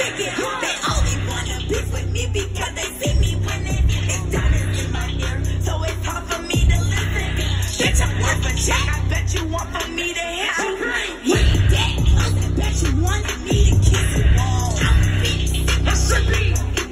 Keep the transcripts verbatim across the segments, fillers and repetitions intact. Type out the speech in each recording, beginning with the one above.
break it. They only wanna be with me because they see me winning. It's diamonds in my ear, so it's hard for me to listen. Bitch, I'm worth a check. I bet you want for me to hit you. We ain't that close. I bet you wanted me to kiss you. I'm busy. That should be.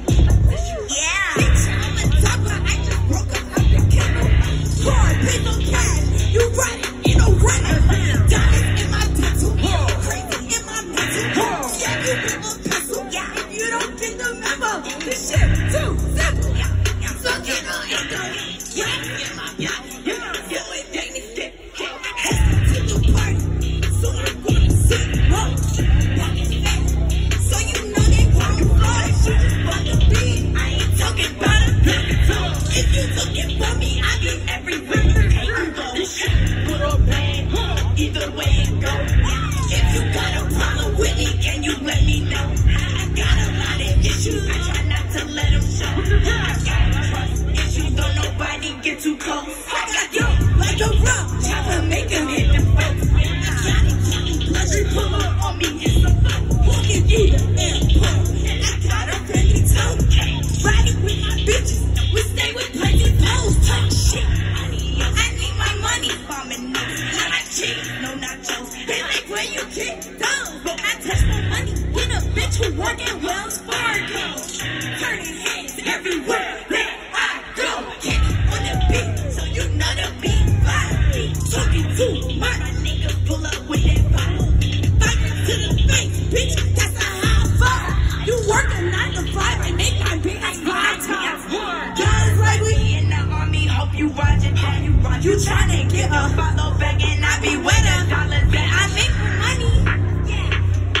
Yeah. Bitch, I'm a topper. I just broke up the kennel. Four big on cash. You riding in a runner. Diamonds in my pencil. Crazy in my mental. Yeah, you with a pencil. Yeah, you don't get the memo. This shit too simple. So get on and go. Yeah, yeah, yeah, yeah. So it ain't it. Head to the party. So I'm gonna sit low. Walking fast. So you know they want you fly. She just want to be. I ain't talking about a physical. If you looking for me, I be everywhere. Hey, I'm go. This shit good or bad. Either way it go. If you got a problem with me, can you let me know? I got a lot of issues. I try not to let them show. I got trust issues. Don't nobody get too close. I got you like a rock. Try to make them hit the folks. I got it. Pleasure pull up on me. It's a flow. Walking through the airport. I got a pretty toe. Riding with my bitches. We stay with plenty pose. Talk shit. I need my money. Bombing niggas. Not my cheese. No nachos. They like where you get down. But I touch my money with a bitch who work at Wells Fargo. Turning heads everywhere that I go. Get on the beat. So you know the beat. Body. Talking too much. My nigga pull up with that bottle. Fighting to the face. Bitch, that's a high five. You work a nine to five and they can't be like five times. Guys like we in the army. Hope you watch it. Hope you watch. You tryna get a follow back and I be with a dollars that I make money. Yeah.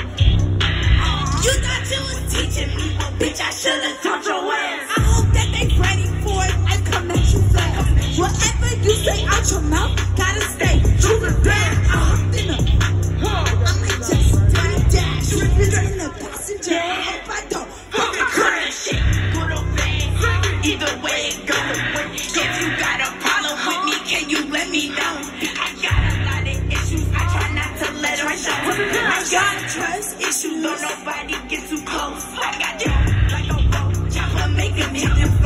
You thought you was teaching me, well, bitch, I should've taught your ass. I hope that they ready for it and come at you fast. Whatever you say out your mouth, gotta stay true to that. I hopped in a, I'm like just down dash, ripping in the passenger. Hope I don't fucking crash. Shit, good or bad, either way it goes. If you got a problem with me, can you let me know? I got a lot of issues, I try not to let them show. I got trust issues, don't nobody get too close. I got you like a rope, chopper make them hit them.